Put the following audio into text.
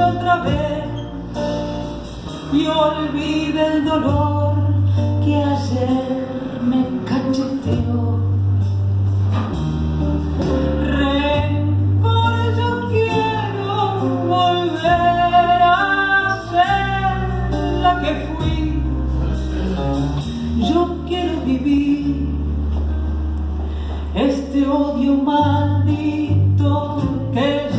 otra vez y olvide el dolor que ayer me cacheteó. Rencor, yo quiero volver a ser la que fui. Yo quiero vivir este odio maldito que